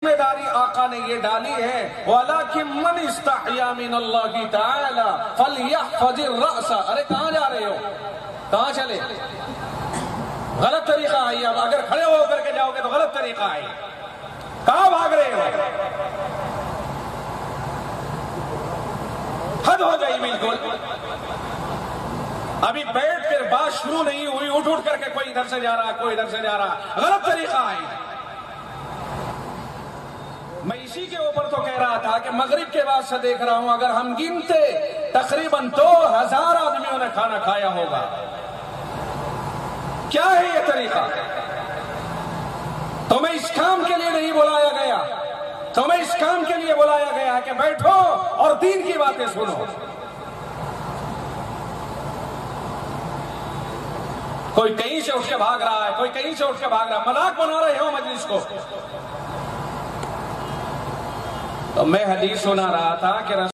जिम्मेदारी आका ने ये डाली है, वलाकिन मन इस्तहया मिनल्लाहि तआला फलयहफज़िर रअसा। अरे कहां जा रहे हो, कहां चले? गलत तरीका है। अब अगर खड़े होकर के जाओगे तो गलत तरीका है। कहां भाग रहे हो? हद हो गई बिल्कुल। अभी बैठ कर बात शुरू नहीं हुई, उठ उठ करके कोई इधर से जा रहा, कोई इधर से जा रहा, गलत तरीका है। मैं इसी के ऊपर तो कह रहा था कि मगरिब के बाद से देख रहा हूं, अगर हम गिनते तकरीबन 2000 आदमियों ने खाना खाया होगा। क्या है ये तरीका? तुम्हें इस काम के लिए नहीं बुलाया गया, तुम्हें इस काम के लिए बुलाया गया कि बैठो और दीन की बातें सुनो। कोई कहीं से उठ के भाग रहा है, कोई कहीं से उठ के भाग रहा है, मजाक बना रहे हो मजलिस को। तो मैं हदीस सुना रहा था कि